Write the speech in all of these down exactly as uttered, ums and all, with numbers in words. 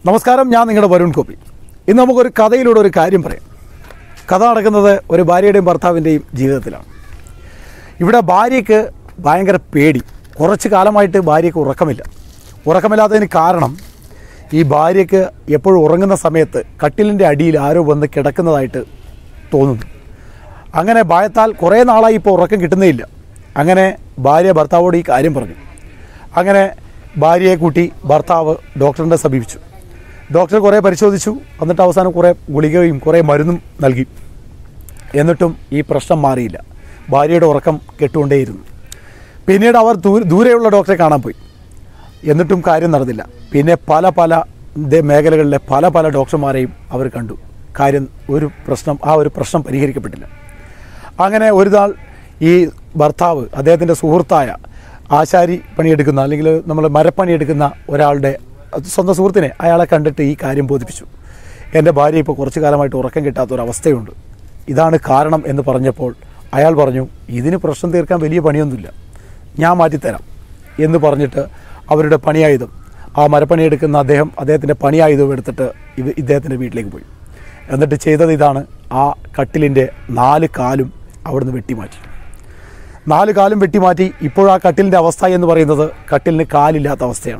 നമസ്കാരം, ഞാൻ നിങ്ങളുടെ വരുൺ കോപ്പി. ഇന്ന് നമുക്കൊരു കഥയിലൂടെ ഒരു കാര്യം പറയാം. കഥ നടക്കുന്നത് ഒരു ഭാര്യയുടെയും ഭർത്താവിൻ്റെയും ജീവിതത്തിലാണ്. ഇവിടെ ഭാര്യയ്ക്ക് ഭയങ്കര പേടി. കുറച്ച് കാലമായിട്ട് ഭാര്യയ്ക്ക് ഉറക്കമില്ല. ഉറക്കമില്ലാത്തതിന് കാരണം ഈ ഭാര്യയ്ക്ക് എപ്പോഴും ഉറങ്ങുന്ന സമയത്ത് കട്ടിലിൻ്റെ അടിയിൽ ആരോ വന്ന് കിടക്കുന്നതായിട്ട് തോന്നുന്നു. അങ്ങനെ ഭയത്താൽ കുറേ നാളായി ഇപ്പോൾ ഉറക്കം കിട്ടുന്നേയില്ല. അങ്ങനെ ഭാര്യ ഭർത്താവോട് ഈ കാര്യം പറഞ്ഞു. അങ്ങനെ ഭാര്യയെ കൂട്ടി ഭർത്താവ് ഡോക്ടറിനെ സമീപിച്ചു. ഡോക്ടർ കുറേ പരിശോധിച്ചു. എന്നിട്ട് അവസാനം കുറേ ഗുളികയും കുറേ മരുന്നും നൽകി. എന്നിട്ടും ഈ പ്രശ്നം മാറിയില്ല. ഭാര്യയുടെ ഉറക്കം കെട്ടുകൊണ്ടേയിരുന്നു. പിന്നീട് അവർ ദൂ ദൂരെയുള്ള ഡോക്ടറെ കാണാൻ പോയി. എന്നിട്ടും കാര്യം നടന്നില്ല. പിന്നെ പല പല മേഖലകളിലെ പല പല ഡോക്ടർമാരെയും അവർ കണ്ടു. കാര്യം ഒരു പ്രശ്നം ആ ഒരു പ്രശ്നം പരിഹരിക്കപ്പെട്ടില്ല. അങ്ങനെ ഒരു നാൾ ഈ ഭർത്താവ് അദ്ദേഹത്തിൻ്റെ സുഹൃത്തായ ആശാരി പണിയെടുക്കുന്ന അല്ലെങ്കിൽ നമ്മൾ മരപ്പണിയെടുക്കുന്ന ഒരാളുടെ സ്വന്തം സുഹൃത്തിനെ അയാളെ കണ്ടിട്ട് ഈ കാര്യം ബോധിപ്പിച്ചു. എൻ്റെ ഭാര്യ ഇപ്പോൾ കുറച്ച് കാലമായിട്ട് ഉറക്കം കിട്ടാത്തൊരവസ്ഥയുണ്ട്, ഇതാണ് കാരണം എന്ന് പറഞ്ഞപ്പോൾ അയാൾ പറഞ്ഞു, ഇതിന് പ്രശ്നം തീർക്കാൻ വലിയ പണിയൊന്നുമില്ല, ഞാൻ മാറ്റിത്തരാം എന്ന് പറഞ്ഞിട്ട് അവരുടെ പണിയായുധം, ആ മരപ്പണിയെടുക്കുന്ന അദ്ദേഹം അദ്ദേഹത്തിൻ്റെ പണിയായുധം എടുത്തിട്ട് ഇവ ഇദ്ദേഹത്തിൻ്റെ വീട്ടിലേക്ക് പോയി. എന്നിട്ട് ചെയ്തത് ഇതാണ്, ആ കട്ടിലിൻ്റെ നാല് കാലും അവിടുന്ന് വെട്ടിമാറ്റി. നാല് കാലും വെട്ടിമാറ്റി. ഇപ്പോൾ ആ കട്ടിലിൻ്റെ അവസ്ഥ എന്ന് പറയുന്നത് കട്ടിലിന് കാലില്ലാത്ത അവസ്ഥയാണ്.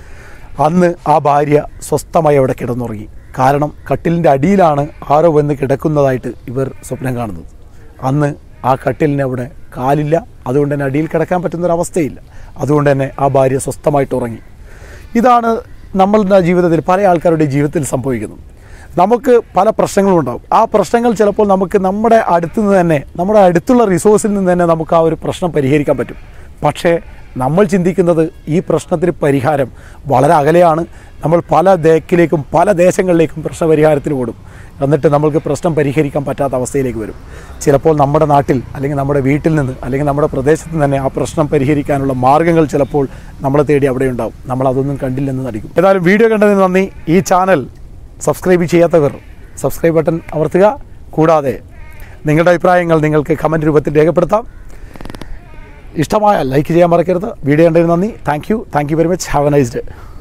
അന്ന് ആ ഭാര്യ സ്വസ്ഥമായി അവിടെ കിടന്നുറങ്ങി. കാരണം കട്ടിലിൻ്റെ അടിയിലാണ് ആരോ വന്ന് കിടക്കുന്നതായിട്ട് ഇവർ സ്വപ്നം കാണുന്നത്. അന്ന് ആ കട്ടിലിന് അവിടെ കാലില്ല, അതുകൊണ്ട് തന്നെ അടിയിൽ കിടക്കാൻ പറ്റുന്നൊരവസ്ഥയില്ല. അതുകൊണ്ട് തന്നെ ആ ഭാര്യ സ്വസ്ഥമായിട്ട് ഉറങ്ങി. ഇതാണ് നമ്മളുടെ ജീവിതത്തിൽ പല ആൾക്കാരുടെ ജീവിതത്തിൽ സംഭവിക്കുന്നത്. നമുക്ക് പല പ്രശ്നങ്ങളും ഉണ്ടാകും. ആ പ്രശ്നങ്ങൾ ചിലപ്പോൾ നമുക്ക് നമ്മുടെ അടുത്തു നിന്ന് തന്നെ നമ്മുടെ അടുത്തുള്ള റിസോഴ്സിൽ നിന്ന് തന്നെ നമുക്ക് ആ ഒരു പ്രശ്നം പരിഹരിക്കാൻ പറ്റും. പക്ഷേ നമ്മൾ ചിന്തിക്കുന്നത് ഈ പ്രശ്നത്തിന് പരിഹാരം വളരെ അകലെയാണ്. നമ്മൾ പല ദേക്കിലേക്കും പല ദേശങ്ങളിലേക്കും പ്രശ്നപരിഹാരത്തിന് ഓടും. എന്നിട്ട് നമ്മൾക്ക് പ്രശ്നം പരിഹരിക്കാൻ പറ്റാത്ത അവസ്ഥയിലേക്ക് വരും. ചിലപ്പോൾ നമ്മുടെ നാട്ടിൽ അല്ലെങ്കിൽ നമ്മുടെ വീട്ടിൽ നിന്ന് അല്ലെങ്കിൽ നമ്മുടെ പ്രദേശത്ത് നിന്ന് തന്നെ ആ പ്രശ്നം പരിഹരിക്കാനുള്ള മാർഗ്ഗങ്ങൾ ചിലപ്പോൾ നമ്മളെ തേടി അവിടെ ഉണ്ടാവും. നമ്മളതൊന്നും കണ്ടില്ലെന്ന് നടിക്കും. ഏതായാലും വീഡിയോ കണ്ടതിന് നന്ദി. ഈ ചാനൽ സബ്സ്ക്രൈബ് ചെയ്യാത്തവർ സബ്സ്ക്രൈബ് ബട്ടൺ അമർത്തുക. കൂടാതെ നിങ്ങളുടെ അഭിപ്രായങ്ങൾ നിങ്ങൾക്ക് കമൻറ്റ് രൂപത്തിൽ രേഖപ്പെടുത്താം. ഇഷ്ടമായ ലൈക്ക് ചെയ്യാൻ മറക്കരുത്. വീഡിയോ കണ്ടതിന് നന്ദി. Thank you thank you very much. Have a nice day.